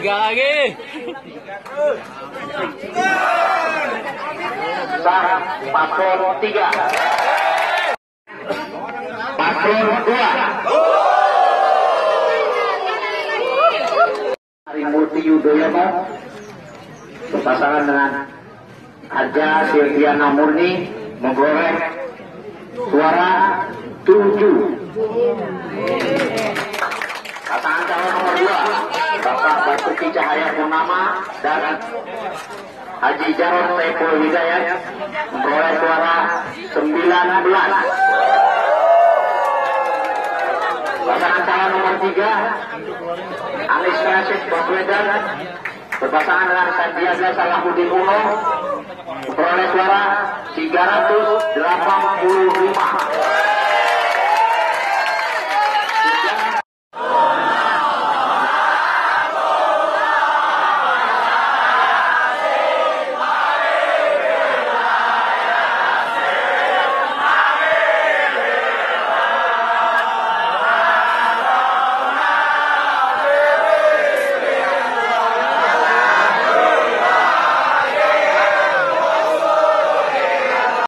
3 lagi. Sah paslon 3. Paslon 2. Harimurti Yudhoyono berpasangan dengan Haja Silviana Murni memperoleh suara 7. Pasangan calon nomor 2 Bapak Basuki Cahaya Purnama dan Haji Jarod Saiful Hidayat memperoleh suara 19. Pasangan calon nomor 3 Anies Rashid Baswedan berpasangan dengan Sandiaga Salahuddin Uno memperoleh suara 385.